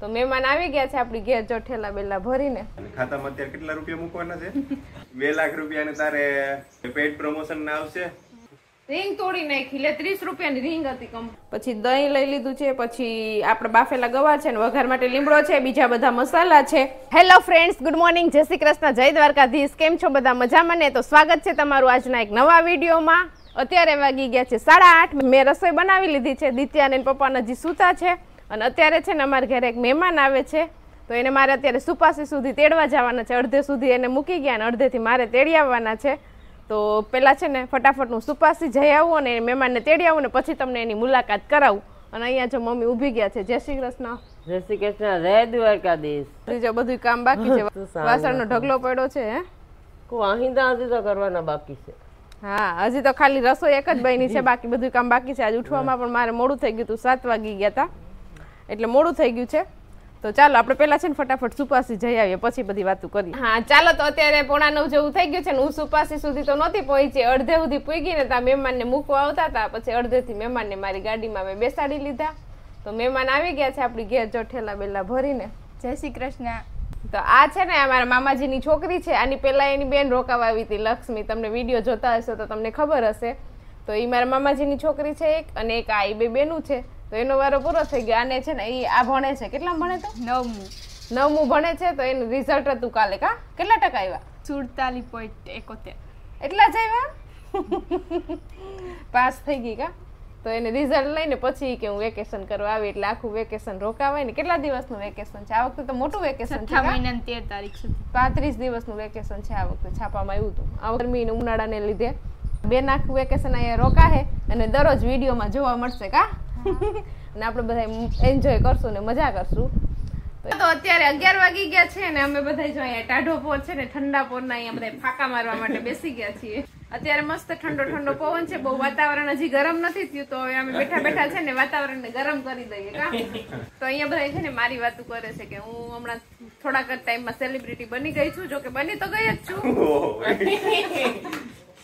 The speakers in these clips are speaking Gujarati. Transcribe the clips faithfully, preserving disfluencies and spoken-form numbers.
તો મહેમાન આવી ગયા છે આપણી ઘેર જો ઠેલા બેલા ભરીને. અને ખાતામાં અત્યારે કેટલા રૂપિયા મૂકવાના છે? બે લાખ રૂપિયા ને તારે પેડ પ્રમોશન ના આવશે. રીંગ તોડી નાખી લે ત્રીસ રૂપિયાની રીંગ હતી કમ. પછી દહીં લઈ લીધું છે, પછી આપણે બાફેલા ગવાર છે ને વઘાર માટે લીમડો છે, બીજા બધા મસાલા છે. હેલો ફ્રેન્ડ્સ, ગુડ મોર્નિંગ, જય શ્રી કૃષ્ણ, જય દ્વારકાધીશ. કેમ છો બધા? મજામાં ને? તો સ્વાગત છે તમારું આજના એક નવા વિડીયોમાં. અત્યારે વાગી ગયા છે સાડા આઠ. મેં રસોઈ બનાવી લીધી છે. દિત્યા અને પપ્પા હજી સૂતા છે અને અત્યારે છે ને અમારા ઘરે એક મહેમાન આવે છે, તો એને મારે અત્યારે સુપાસી સુધી તેડવા જવાના છે. અડધે સુધી એને મૂકી ગયા અને અડધેથી મારે તેડી આવવાના છે. તો પેલા છે ને ફટાફટ હું સુપાસી જઈ આવું અને મહેમાનને તેડી આવું ને પછી તમને એની મુલાકાત કરાવું. અને અહીંયા જો મમ્મી ઊભી ગયા છે. જય શ્રી કૃષ્ણ. જય શ્રી કૃષ્ણ, જય દ્વારકાધીશ. બીજો બધું કામ બાકી છે, વાસણનો ઢગલો પડ્યો છે. હે કો આહિંદા હજી તો કરવાના બાકી છે. હા, હજી તો ખાલી રસોઈ એક જ બની છે, બાકી બધું કામ બાકી છે. આજ ઉઠવામાં પણ મારે મોડું થઈ ગયું હતું, સાત વાગી ગયા હતા એટલે મોડું થઈ ગયું છે. તો ચાલો આપણે પેલા છે ને ફટાફટ સુપાસી જઈ આવીએ, પછી બધી વાતો કરીએ. હા ચાલો, તો અત્યારે પોણા નવ જેવું થઈ ગયું છે ને હું સુપાસી સુધી તો નહોતી પહોંચી, અડધે સુધી પૂગી ને ત્યાં મહેમાનને મૂકવા આવતા હતા. પછી અડધેથી મહેમાનને મારી ગાડીમાં મેં બેસાડી લીધા. તો મહેમાન આવી ગયા છે આપણી ઘેર જો ઠેલા બેલા ભરીને. જય શ્રી કૃષ્ણ. તો આ છે ને અમારા મામાજીની છોકરી છે. આની પહેલા એની બેન રોકાવા આવી હતી, લક્ષ્મી. તમને વિડીયો જોતા હશો તો તમને ખબર હશે. તો એ મારા મામાજીની છોકરી છે એક, અને એક આ એ બે બેનું છે. તો એનો વારો પૂરો થઈ ગયો. આને છે ને એ આ ભણે છે, કેટલા ભણે તો નવમું નવમું ભણે છે. તો એનું રિઝલ્ટ હતું કાલે. કા કેટલા ટકા આવ્યા? સુડતાલીસ પોઈન્ટ એકોતેર. એટલા જ આવ્યા? પાસ થઈ ગઈ. કા તો એને રિઝલ્ટ લઈને પછી કે હું વેકેશન કરવા આવી, એટલે આખું વેકેશન રોકાવાય ને. કેટલા દિવસનું વેકેશન છે આ વખતે? તો મોટું વેકેશન છે, મહિના તેર તારીખ સુધી પાંત્રીસ દિવસનું વેકેશન છે આ વખતે. છાપામાં આવ્યું હતું. આ ગરમી ને ઉનાળાને લીધે બે નાખું વેકેશન અહીંયા રોકાહે અને દરરોજ વિડીયોમાં જોવા મળશે. કા અને આપણે બધા એન્જોય કરશું ને મજા કરશું. તો અત્યારે અગિયાર વાગી ગયા છે ને અમે બધા જો અહીંયા ટાઢો પોર છે ને ઠંડા પોરના અહીંયા બધા ફાંકા મારવા માટે બેસી ગયા છીએ. અત્યારે મસ્ત ઠંડો ઠંડો પવન છે, બહુ વાતાવરણ હજી ગરમ નથી થયું, તો હવે અમે બેઠા બેઠા છે ને વાતાવરણને ગરમ કરી દઈએ. કા તો અહીંયા બધા છે ને મારી વાતો કરે છે કે હું હમણાં થોડાક જ ટાઈમમાં સેલિબ્રિટી બની ગઈ છું. જો કે બની તો ગઈ જ છું.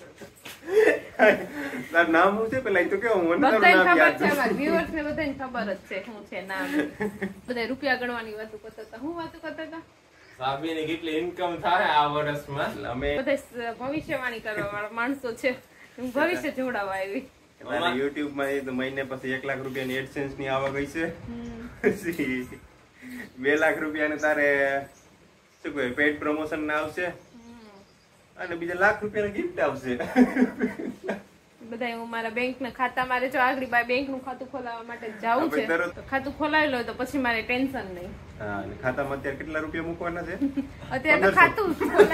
તાર નામ શું છે પેલા? એ તો કેવું મને બધાને ખબર છે, અમારા વ્યુઅર્સ ને બધાને ખબર જ છે શું છે નામ. બધા રૂપિયા ગણવાની વાતો કરતા હતા. હું વાતો કરતા હતા સાબીની કેટલી ઇન્કમ થાય આ વર્ષમાં. અમે બધા ભવિષ્યવાણી કરવા વાળા માણસો છે. હું ભવિષ્ય જોડાવા આવી. તારે યુટ્યુબ માં તો મહિને પછી એક લાખ રૂપિયાની એડસેન્સ ની આવક ગઈ છે. પછી બે લાખ રૂપિયા ને તારે શું કહે પેડ પ્રમોશન ના આવશે અને બીજા લાખ રૂપિયાની ગિફ્ટ આવશે. બધા હું મારા બેંક ના ખાતા મારે જો આગળ બાય બેંક નું ખાતું ખોલાવવા માટે જાવું છે, તો ખાતું ખોલાવી લો તો પછી મારે ટેન્શન નહીં. હા, અને ખાતામાં અત્યારે કેટલા રૂપિયા મૂકવાના છે? અત્યારે તો ખાતું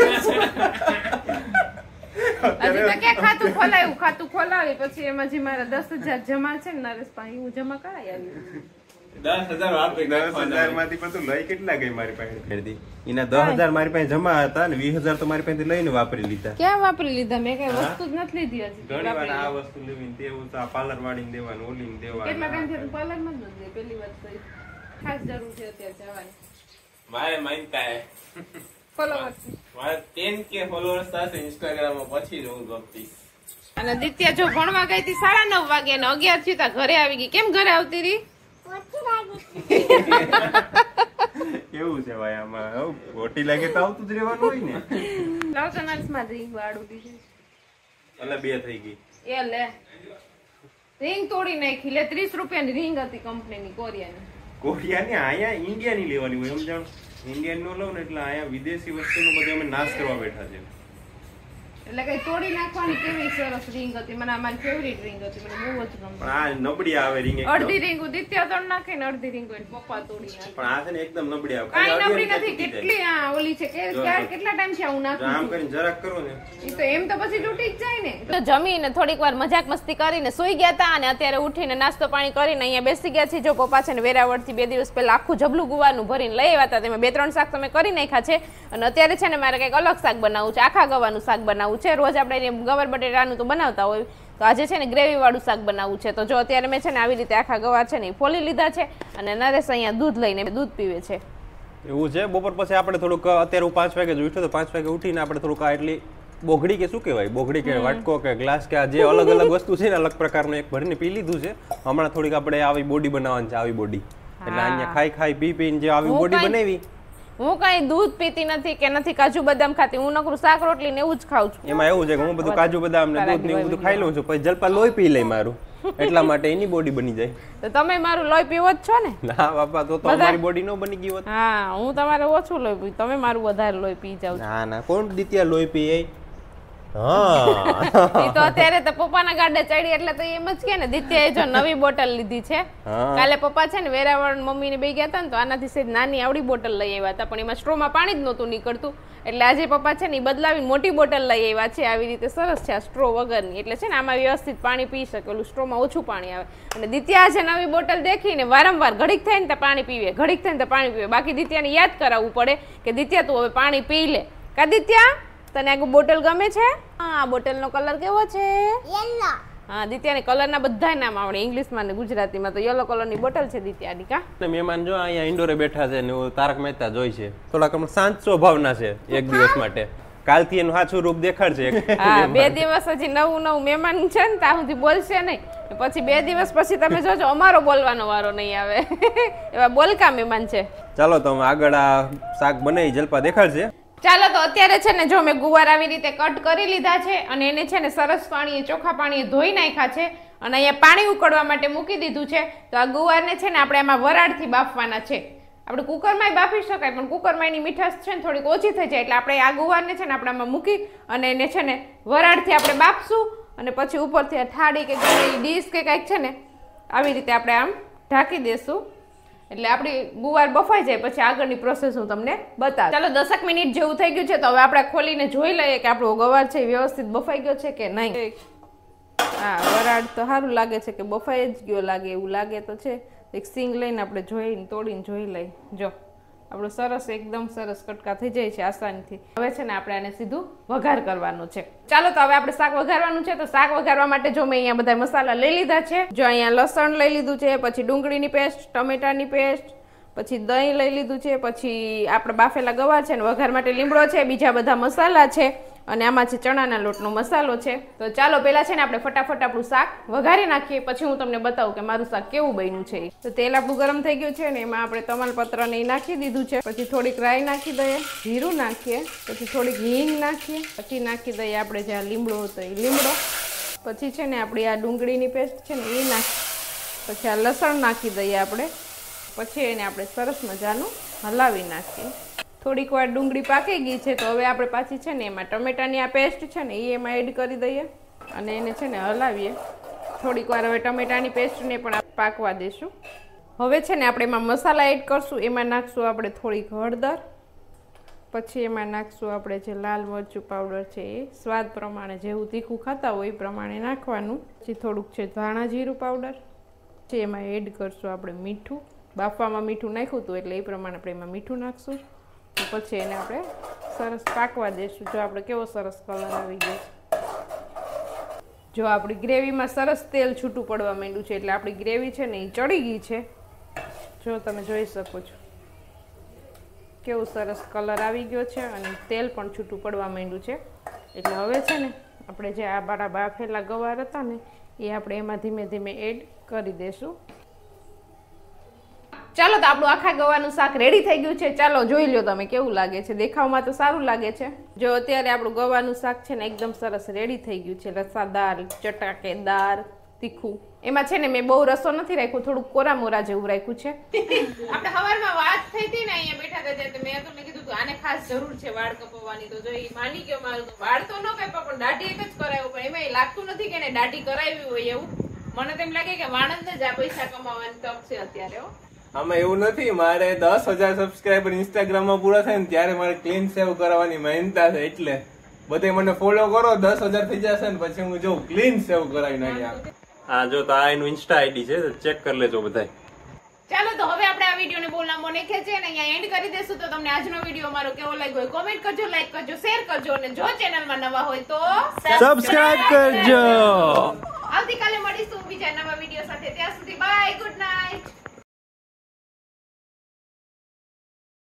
હજી તો ક્યાં ખાતું ખોલાવ્યું? ખાતું ખોલાવી પછી એમાં જે મારા દસ હજાર જમા છે ને નરેશભાઈ, હું જમા કરાવી આવી. દસ હજાર વાપરી દસ હજાર માંથી બધું લઈ કેટલા ગઈ મારી પાસે? એના દસ હજાર મારી પાસે જમા હતા ને વીસ હજાર તો મારી પાસે લઈને વાપરી લીધા. ક્યાં વાપરી લીધા? મેં કઈ વસ્તુ જ નથી લીધી હજી. ઘણી વાર આ વસ્તુ લેવી દેવું તો આ પાર્લર વાળી દેવાનું, ઓલી દેવાનું. કેટલા ટાઈમ થી પાર્લર માં જ નથી. પેલી વાત તો ખાસ જરૂર છે અત્યારે જવાની. મારે માનતા હે ફોલોવર્સ મારે ટેન કે ફોલોવર્સ થશે ઇન્સ્ટાગ્રામ માં, પછી જ હું ગમતી. અને દિત્યા જો ભણવા ગઈ હતી સાડા નવ વાગે અને અગિયાર થયું ઘરે આવી ગઈ. કેમ ઘરે આવતી રહી? કેવું છે ભાઈ આમાં? ખોટી લાગે તો આવતું જ રહેવાનું હોય ને. લાવ તો નર્સ માં રીંગ વાળું દીધી. એટલે બે થઈ ગઈ. એ લે રીંગ તોડી નાખી લે ત્રીસ રૂપિયાની રીંગ હતી કંપનીની, કોરિયાની. કોરિયાની અહીંયા ઇન્ડિયાની લેવાની હોય, સમજાણ? ઇન્ડિયન નો લઉં ને એટલે અહીંયા વિદેશી વસ્તુનો બધો અમે નાશ કરવા બેઠા છે. એટલે કઈ તોડી નાખવાની કેવી સરસ રીંગ હતી. મને અમારી ફેવરિટ રીંગ હતી, મને બહુ જ ગમતી. પણ આ નબળી આવે રીંગ. અડધી રીંગ દિત્યા તોડ નાખે ને અડધી રીંગ પપ્પા તોડી નાખે. પણ આ છે ને એકદમ નબળી આવે. કાઈ નબળી નથી. કેટલી આ ઓલી છે કે કેટલા ટાઈમ છે હું નાખું આમ કરીને જરાક કરો ને ઈ તો એમ તો પછી તૂટી જ જાય ને. તો જમીને થોડીક વાર મજાક મસ્તી કરીને સુઈ ગયા હતા અને અત્યારે ઉઠીને નાસ્તો પાણી કરીને અહીંયા બેસી ગયા છે. જો પપ્પા છે ને વેરાવળ થી બે દિવસ પહેલા આખું જબલું ગુવાનું ભરીને લઈ આવ્યા હતા. તેમાં બે ત્રણ શાક તમે કરી નાખ્યા છે અને અત્યારે છે ને મારે કઈક અલગ શાક બનાવવું છે. આખા ગવાનું શાક બનાવવું છે. રોજ આપણે ગવાર બટેટાનું તો બનાવતા હોય, તો આજે છે ને ગ્રેવી વાળું શાક બનાવવું છે. તો જો અત્યારે મેં છે ને આવી રીતે આખા ગવાર છે ને ફોલી લીધા છે અને નરેશ અહીંયા દૂધ લઈને દૂધ પીવે છે. એવું છે. બપોર પછી આપણે થોડુંક અત્યારે હું પાંચ વાગે જ ઉઠ્યો તો પાંચ વાગે ઉઠીને આપણે થોડુંક આ એટલી બોઘડી કે શું કહેવાય, બોઘડી કે વાટકો કે ગ્લાસ કે આ જે અલગ અલગ વસ્તુ છે ને અલગ પ્રકારનું એક ભરીને પી લીધું છે. હમણાં થોડીક આપણે આવી બોડી બનાવવાની છે, આવી બોડી. એટલે અહીંયા ખાઈ ખાઈ પી પીને જે આવી હું બોડી કાંઈ- બનાવી હું કઈ દૂધ પીતી નથી કે નથી કાજુ બદામ ખાતી, હું નકરું શાક રોટલી ને એવું જ ખાઉં છું. એમાં એવું છે કે હું બધું કાજુ બદામ ને દૂધ ને એવું બધું ખાઈ લઉં છું, પછી જલપા લોહી પી લે મારું, એટલા માટે એની બોડી બની જાય. તો તમે મારું લોહી પીવો જ છો ને? ના બાપા, તો તો અમારી બોડી નો બની ગઈ હોત. હા, હું તમારે ઓછું લોહી પીવું, તમે મારું વધારે લોહી પી જાવ છો. ના ના, કોણ દિત્યા લોહી પીએ? હા ઈ તો અત્યારે તો પપ્પાના ગાડે ચડી એટલે તો એમ જ કે ને દિત્યાએ જો નવી બોટલ લીધી છે. હા. કાલે પપ્પા છે ને વેરાવળ મમ્મી ને બે ગયા હતા ને તો આનાથી સેજ નાની આવડી બોટલ લઈ આવ્યા હતા, પણ એમાં સ્ટ્રોમાં પાણી જ નહોતું નીકળતું, એટલે આજે પપ્પા છે ને ઈ બદલાવીને મોટી બોટલ લઈ આવ્યા છે. આવી રીતે સરસ છે આ સ્ટ્રો વગરની, એટલે છે ને આમાં વ્યવસ્થિત પાણી પી શકે, ઓલું સ્ટ્રોમાં ઓછું પાણી આવે. અને દિત્યા આજે નવી બોટલ દેખીને વારંવાર ઘડીક થાય ને તો પાણી પીવે, ઘડીક થાય ને તો પાણી પીવે. બાકી દિત્યાને યાદ કરાવવું પડે કે દિત્યા તું હવે પાણી પી લે. કા દિત્યા, તને આ બોટલ ગમે છે? હા, આ બોટલનો કલર કેવો છે? યલો. હા, દિત્યાને કલરના બધા નામ આવડે, ઇંગ્લિશમાં ને ગુજરાતીમાં. તો યલો કલરની બોટલ છે દિત્યાની. કા ને મહેમાન જો અહીંયા ઇન્ડોરે બેઠા છે ને હું તારક મહેતા જોઈ છે, થોડાક હમણાં શાંત સ્વભાવના છે એક દિવસ માટે. કાલથી એનું સાચું રૂપ દેખાડશે. હા, બે દિવસ હજી નવું નવું મહેમાન છે ને ત્યાં સુધી બોલશે નહીં, પછી બે દિવસ પછી તમે જોજો અમારો બોલવાનો વારો નહીં આવે. એવા બોલકા મહેમાન છે. ચાલો તો અમે આગળ આ શાક બનાવી જલપા દેખાડશે. ચાલો તો અત્યારે છે ને જો મેં ગુવાર આવી રીતે કટ કરી લીધા છે અને એને છે ને સરસ પાણીએ ચોખ્ખા પાણીએ ધોઈ નાખ્યા છે અને અહીંયા પાણી ઉકળવા માટે મૂકી દીધું છે. તો આ ગુવારને છે ને આપણે આમાં વરાળથી બાફવાના છે. આપણે કુકરમાંય બાફી શકાય, પણ કુકરમાં એની મીઠાશ છે ને થોડીક ઓછી થઈ જાય, એટલે આપણે આ ગુવારને છે ને આપણે આમાં મૂકી અને એને છે ને વરાળથી આપણે બાફશું અને પછી ઉપરથી આ થાળી કે ગમે ડીશ કે કાંઈક છે ને આવી રીતે આપણે આમ ઢાંકી દેશું, એટલે આપણી ગુવાર બફાઈ જાય. પછી આગળની પ્રોસેસ હું તમને બતાવું. ચાલો દસક મિનિટ જેવું થઈ ગયું છે, તો હવે આપણે ખોલીને જોઈ લઈએ કે આપણો ગવાર છે વ્યવસ્થિત બફાઈ ગયો છે કે નહીં. હા, વરાળ તો સારું લાગે છે કે બફાઈ જ ગયો લાગે એવું લાગે તો છે. એક સિંગ લઈને આપણે જોઈને તોડીને જોઈ લઈએ. જો આપણું સરસ એકદમ સરસ કટકા થઈ જાય છે આસાનીથી. હવે છે ને આપણે આને સીધું વઘાર કરવાનું છે. ચાલો તો હવે આપણે શાક વઘારવાનું છે. તો શાક વઘારવા માટે જો મેં અહીંયા બધા મસાલા લઈ લીધા છે. જો અહીંયા લસણ લઈ લીધું છે, પછી ડુંગળીની પેસ્ટ, ટમેટાની પેસ્ટ, પછી દહીં લઈ લીધું છે, પછી આપણે બાફેલા ગવાર છે ને વઘાર માટે લીમડો છે, બીજા બધા મસાલા છે અને આમાં છે ચણાના લોટનો મસાલો છે. તો ચાલો પહેલા છે ને આપણે ફટાફટ આપણું શાક વઘારી નાખીએ, પછી હું તમને બતાવું કે મારું શાક કેવું બન્યું છે. તો તેલ આપણું ગરમ થઈ ગયું છે ને એમાં આપણે તમાલપત્ર ને નાખી દીધું છે. પછી થોડીક રાઈ નાખી દઈએ, જીરું નાખીએ, પછી થોડીક હિંગ નાખીએ, પછી નાખી દઈએ આપણે જે આ લીમડો હતો એ લીમડો, પછી છે ને આપણી આ ડુંગળીની પેસ્ટ છે ને એ નાખી, પછી આ લસણ નાખી દઈએ આપણે, પછી એને આપણે સરસ મજાનું હલાવી નાખીએ. થોડીક વાર ડુંગળી પાકી ગઈ છે તો હવે આપણે પાછી છે ને એમાં ટમેટાની આ પેસ્ટ છે ને એ એમાં એડ કરી દઈએ અને એને છે ને હલાવીએ થોડીક વાર. હવે ટમેટાની પેસ્ટને પણ પાકવા દઈશું. હવે છે ને આપણે એમાં મસાલા એડ કરશું. એમાં નાખશું આપણે થોડીક હળદર, પછી એમાં નાખશું આપણે જે લાલ મરચું પાવડર છે એ સ્વાદ પ્રમાણે, જેવું તીખું ખાતા હોય એ પ્રમાણે નાખવાનું. પછી થોડુંક છે ધાણા જીરું પાવડર, પછી એમાં એડ કરશું આપણે મીઠું. બાફવામાં મીઠું નાખ્યું હતું એટલે એ પ્રમાણે આપણે એમાં મીઠું નાખશું. પછી એને આપણે સરસ પાકવા દઈશું. જો આપણે કેવો સરસ કલર આવી ગયો. જો આપણી ગ્રેવીમાં સરસ તેલ છૂટું પડવા માંડ્યું છે, એટલે આપણી ગ્રેવી છે ને એ ચડી ગઈ છે. જો તમે જોઈ શકો છો કેવું સરસ કલર આવી ગયો છે અને તેલ પણ છૂટું પડવા માંડ્યું છે. એટલે હવે છે ને આપણે જે આ બારા બાફેલા ગવાર હતા ને એ આપણે એમાં ધીમે ધીમે એડ કરી દઈશું. ચાલો તો આપણું આખા ગવાનું શાક રેડી થઈ ગયું છે. ચાલો જોઈ લો તમે કેવું લાગે છે. દેખાવમાં તો સારું લાગે છે. જો અત્યારે આપણું ગવાનું શાક છે ને એકદમ સરસ રેડી થઈ ગયું છે, રસાદાર, ચટાકેદાર, તીખું. એમાં છે ને મેં બહુ રસો નથી રાખ્યું, થોડું કોરા મોરા જેવું રાખ્યું છે. આપણે સવારમાં વાત થઈ હતી ને અહીંયા બેઠા હતા ત્યારે મેં તમને કીધું આને ખાસ જરૂર છે વાળ કપાવવાની, તો જો એ માની ગયો મારું. તો વાળ તો ન કાપ્યા પણ દાઢી એક જ કરાવ્યો, પણ એમાં લાગતું નથી કે એને દાઢી કરાવી હોય એવું. મને તેમ લાગે કે વાણંદ જ આ પૈસા કમાવાની તક છે અત્યારે. આમાં એવું નથી, મારે દસ હજાર સબસ્ક્રાઈબર ઇન્સ્ટાગ્રામ માં પૂરા થાય ને ત્યારે મારે ક્લીન સેવ કરવાની મહેનતા છે, એટલે બધે મને ફોલો કરો, દસ હજાર થઈ જશે ને પછી હું જોઉં ક્લીન સેવ કરાવી નાખી. હા જો તો આ એનું ઇન્સ્ટા આઈડી છે, ચેક કરી લેજો બધાય. ચાલો તો હવે આપણે આ વિડીયોને બહુ લાંબો નહીં ખેંચીએ ને અહીંયા એન્ડ કરી દેશું. તો તમને આજનો વિડીયો મારો કેવો લાગ્યો હોય કોમેન્ટ કરજો, લાઈક કરજો, શેર કરજો અને જો ચેનલમાં નવા હોય તો સબસ્ક્રાઇબ કરજો. આવતીકાલે મળીશું બીજા નવા વિડીયો સાથે. ત્યાં સુધી બાય, ગુડ નાઇટ.